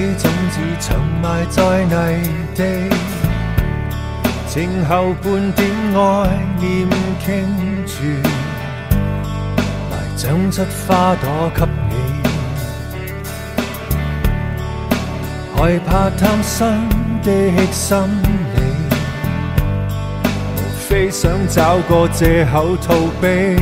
你種子長埋在泥地，靜候半點愛念傾住，埋長出花朵給你。害怕貪心的心理，無非想找個藉口逃避，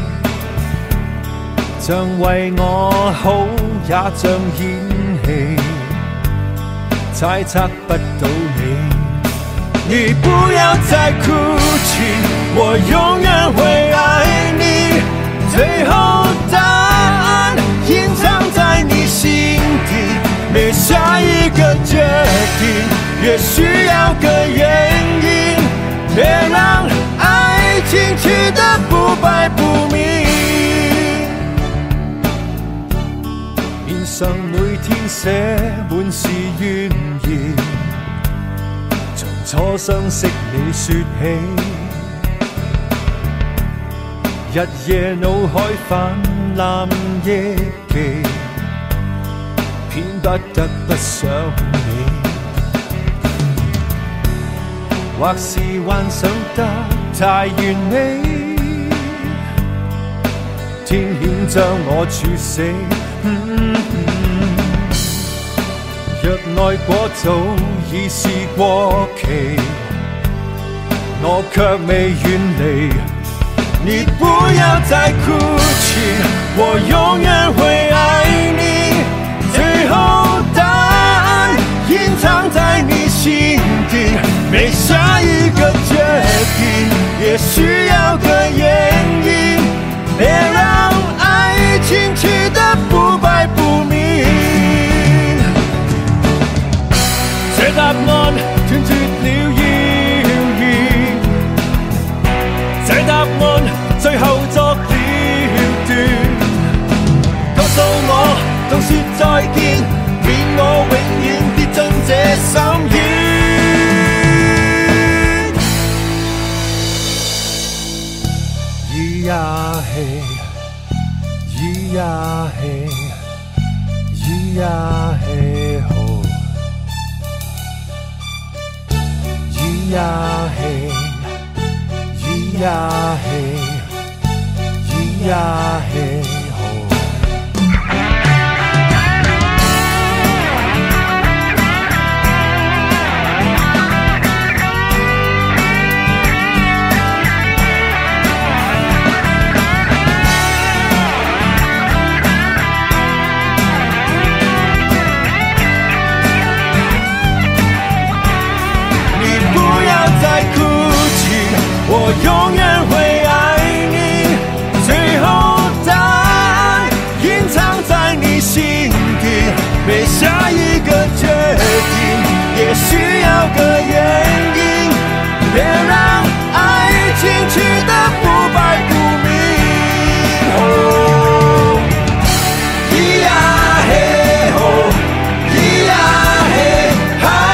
像為我好也像演戲，猜測不到你。你不要再哭泣，我永遠會愛你，最後答案隱藏在你心底，每下一個決定也需要個原因，別讓愛情去得不白不明，面上每天寫滿是怨言，從初相識你說起，日夜腦海泛濫憶記，偏不得不想你，或是幻想得太完美，天險將我處死。若愛果早已是過期，我卻未遠離。你不要再哭泣，我永遠會愛你，最後答案隱藏在你心底，每下一個決定也需要個原因，別讓愛情去得不白不明。這答案斷絕了謠言，這答案最後作了斷，告訴我到說再見，免我永遠跌進這深淵。咿呀嘿，咿呀嘿，咿呀嘿吼，咿呀嘿，咿呀嘿，咿呀嘿吼。我永遠會愛你，最後答案隱藏在你心底，每下一個決定也需要個原因，別讓愛情去得不白不明。哦，咿呀嘿吼，咿呀嘿哈。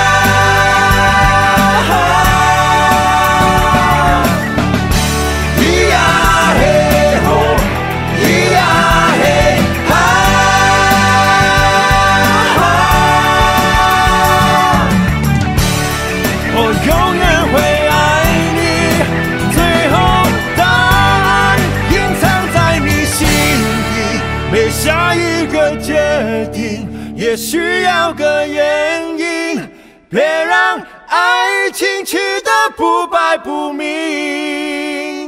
下一個決定也需要個原因，別讓愛情去得不白不明。